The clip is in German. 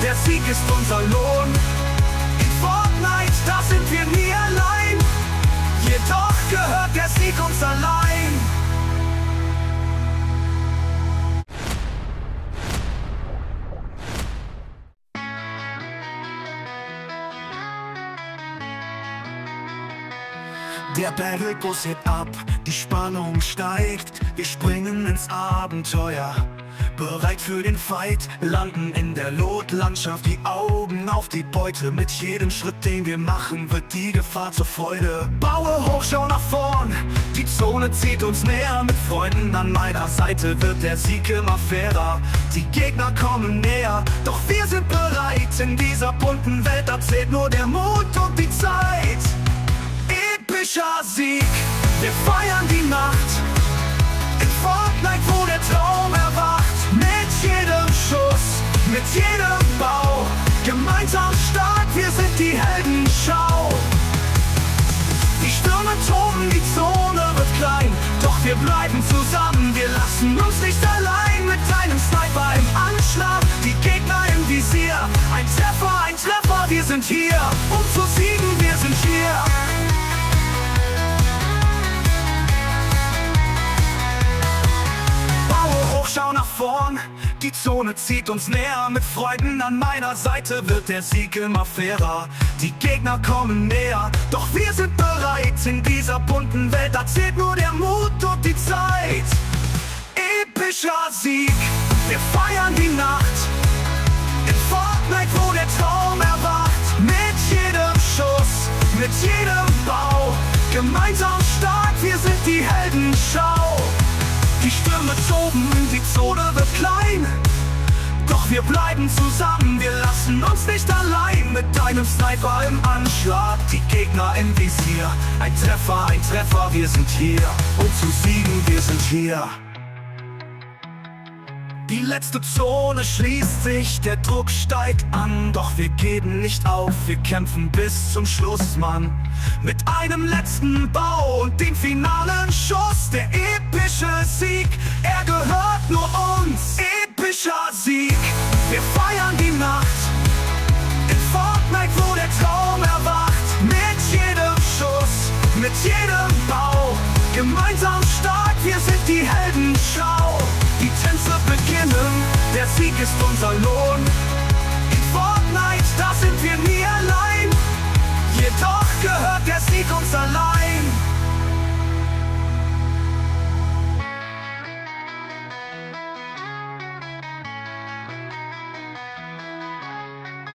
der Sieg ist unser Lohn. In Fortnite, da sind wir nie allein, jedoch gehört der Sieg uns allein. Der Battlebus hebt ab, die Spannung steigt, wir springen ins Abenteuer, bereit für den Fight, landen in der Lotlandschaft, die Augen auf die Beute. Mit jedem Schritt, den wir machen, wird die Gefahr zur Freude. Baue hoch, schau nach vorn, die Zone zieht uns näher. Mit Freunden an meiner Seite wird der Sieg immer fairer. Die Gegner kommen näher, doch wir sind bereit. In dieser bunten Welt, da zählt nur der Mut und die Zeit. Epischer Sieg, wir feiern die Nacht in Fortnite, wo der Traum erwacht. Mit jedem Schuss, mit jedem Bau, gemeinsam stark, wir sind die Heldenschau. Die Stürme toben, die Zone wird klein, doch wir bleiben zusammen, wir lassen uns nicht allein. Mit einem Sniper im Anschlag, die Gegner im Visier. Ein Treffer, wir sind hier, um zu siegen, wir sind hier. Schau nach vorn, die Zone zieht uns näher. Mit Freunden an meiner Seite wird der Sieg immer fairer. Die Gegner kommen näher, doch wir sind bereit. In dieser bunten Welt, da zählt nur der Mut und die Zeit. Epischer Sieg, wir feiern die Nacht in Fortnite, wo der Traum erwacht. Mit jedem Schuss, mit jedem Bau, gemeinsam stark, wir sind die Heldenschau. Die Stürme toben, die Zone wird klein, doch wir bleiben zusammen, wir lassen uns nicht allein. Mit einem Sniper im Anschlag, die Gegner im Visier. Ein Treffer, wir sind hier, um zu siegen, wir sind hier. Die letzte Zone schließt sich, der Druck steigt an, doch wir geben nicht auf, wir kämpfen bis zum Schluss, Mann. Mit einem letzten Bau und dem finalen Schuss, der epische Sieg, er gehört nur uns. Epischer Sieg, wir feiern die Nacht in Fortnite, wo der Traum erwacht. Mit jedem Schuss, mit jedem Bau, gemeinsam stark, wir sind die Heldenschau. Die Tänze beginnen, der Sieg ist unser Lohn. In Fortnite, da sind wir nie allein, jedoch gehört der Sieg uns allein.